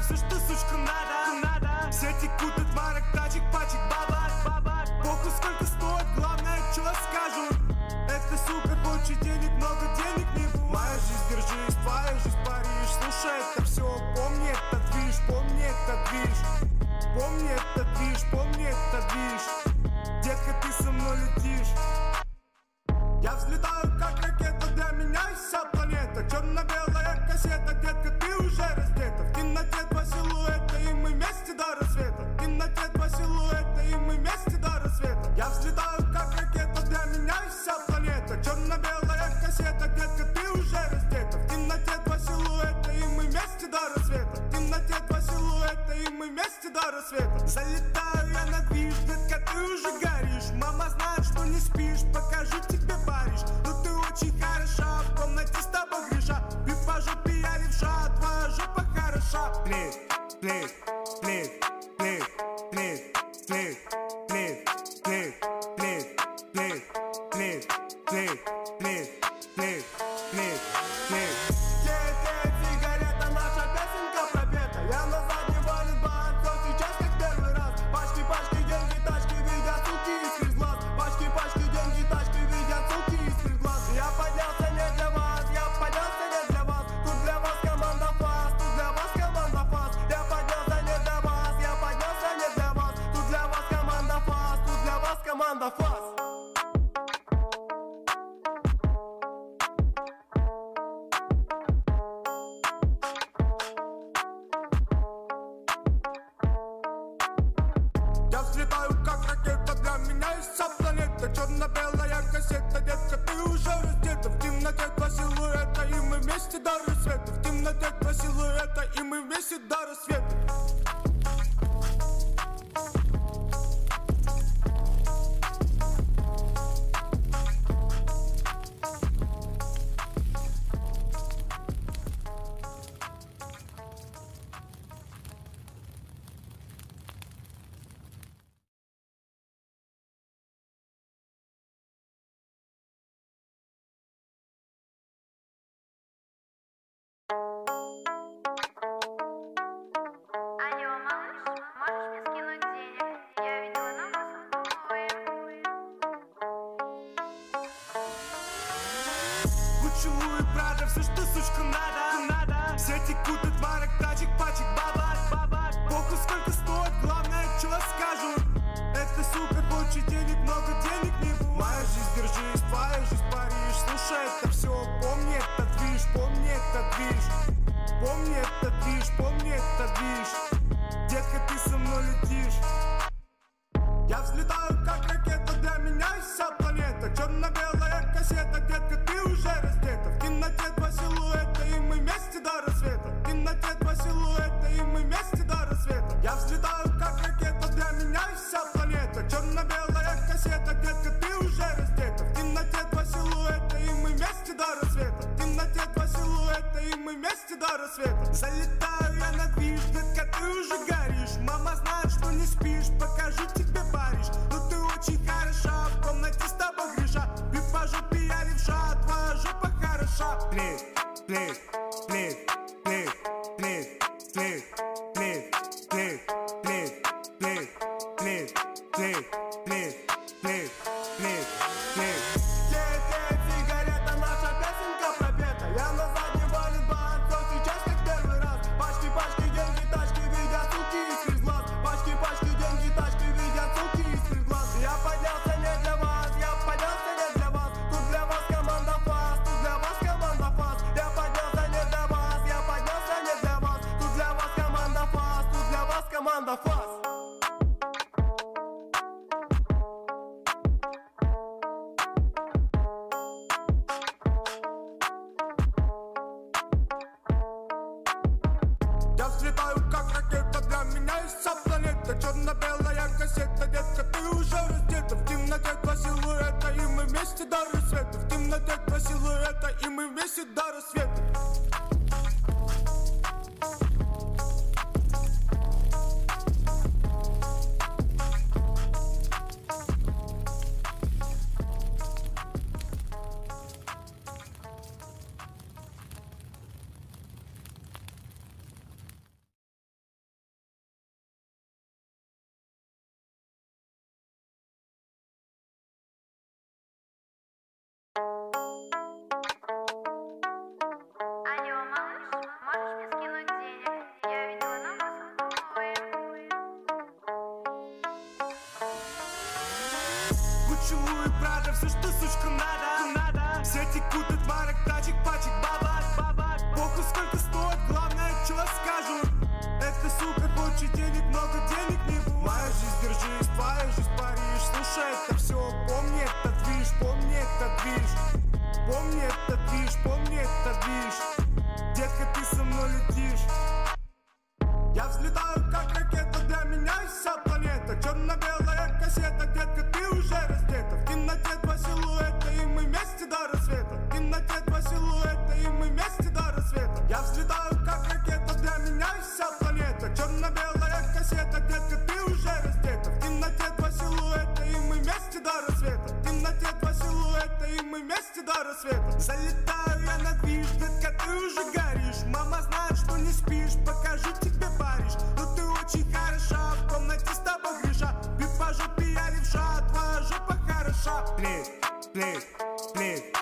все, что сучка надо. Все текут от марок, тачек, пачек, бабак. Похуй сколько стоит, главное, что скажут. Эта сука хочет денег, много денег не будет. Моя жизнь, держись, твоя жизнь, Париж. Слушай это все, помни это движ, помни это движ. Помни это движ, помни это движ. Детка, ты со мной летишь. Я взлетаю как ракета, для меня вся планета. Черно-белая кассета, детка, ты уже раздета. В темноте два силуэта, и мы вместе до рассвета. В темноте два силуэта, и мы вместе до рассвета. Я взлетаю как ракета, для меня вся планета. Черно-белая кассета, детка, ты уже раздета. В темноте два силуэта, и мы вместе до рассвета. В темноте два силуэта, и мы вместе до рассвета. Залетаю я на движ, детка, ты уже горишь. Мама знает, что не спишь, покажу тебе Париж. Но ты очень хороша, в комнате с тобой греша. И по жопе я левша, твоя жопа хороша. Плит, плит, плит, плит, плит, плит, плит, плит, плит, плит, плит, плит, плит, плит, плит, плит. Сигарета, наша песенка пропета. Я на заднем валит бан, все сейчас как первый раз. Пачки, пачки, деньги, тачки, видят суки из глаз. Пачки, пачки, деньги, тачки, видят суки из глаз. Я поднялся не для вас, я поднялся не для вас. Тут для вас команда фас, тут для вас команда фас. Я поднялся не для вас, я поднялся не для вас. Тут для вас команда фас, тут для вас команда фас. Я взлетаю как ракета, для меня вся планета. Черно-белая кассета, детка, ты уже раздета. В темноте два силуэта, и мы вместе до рассвета. В темноте два силуэта, и мы вместе до рассвета. Алло, малыш, можешь мне скинуть денег? Я видела новую сумку. Гуччи, Луи, Прада, все, что сучка надо. Все текут от марок, тачек, пачек, бабак. Похуй сколько стоит, главное, что скажут. Эта сука хочет денег, много денег не будет. Моя жизнь, держись, твоя жизнь, Париж. Слушай это все, помни это движ, помни это движ. Помни это движ, помни это движ. Детка, ты со мной летишь. Я взлетаю как ракета, для меня вся планета. Черно-белая кассета, детка, ты уже раздета. В темноте два силуэта, и мы вместе до рассвета. В темноте два силуэта, и мы вместе до рассвета. Я взлетаю как ракета, для меня вся планета. Черно-белая кассета, детка, ты уже раздета. В темноте два силуэта, и мы вместе до рассвета. В темноте два силуэта, и мы вместе до рассвета. Залетаю я на движ, детка, ты уже горишь. Мама знает, что не спишь, покажу тебе Париж. Но ты очень хороша, в комнате с тобой греша. И по жопе я левша, твоя жопа хороша. Плит, плит, плит, плит, плит, плит, плит, плит, плит, плит, плит, плит, плит, плит, плит, плит. Сигарета, наша песенка пропета. Я на заднем валит бан, все сейчас как первый раз. Пачки, пачки, деньги, тачки, видят суки из глаз. Пачки, пачки, деньги, тачки, видят суки из глаз. Я поднялся не для вас, я поднялся не для вас. Тут для вас команда фас, тут для вас команда фас. Я поднялся не для вас, я поднялся не для вас. Тут для вас команда фас, тут для вас команда фас. Я взлетаю как ракета, для меня вся планета. Черно-белая кассета, детка, ты уже раздета. В темноте два силуэта, и мы вместе до рассвета. В темноте два силуэта, и мы вместе до рассвета. поцелуй, правда, все, что сучка надо. Все текут от марок, тачек, пачек, бабак. Похуй, сколько стоит, главное, что скажут. Эта сука хочет денег, много денег не бывает. Моя жизнь, держись, твоя жизнь, Париж. Слушай, это все, помни этот движ, помни этот движ. Помни этот движ, помни этот движ. Детка, ты со мной летишь. Я взлетаю, как ракета, для меня вся планета. Черно-белая кассета, детка, ты уже раздета. В темноте два силуэта, и мы вместе до рассвета. В темноте два силуэта, и мы вместе до рассвета. Я взлетаю, как ракета, для меня вся планета. Черно-белая кассета, детка, ты уже раздета. В темноте два силуэта, и мы вместе до рассвета. В темноте два силуэта, и мы вместе до рассвета. Залетаю я на движ, детка, ты уже горишь. Мама знает, что не спишь, покажу тебе Париж. Но ты очень хороша, в комнате с тобой греша. Бит по жопе я левша, твоя жопа хороша. Плеть, плеть, плеть.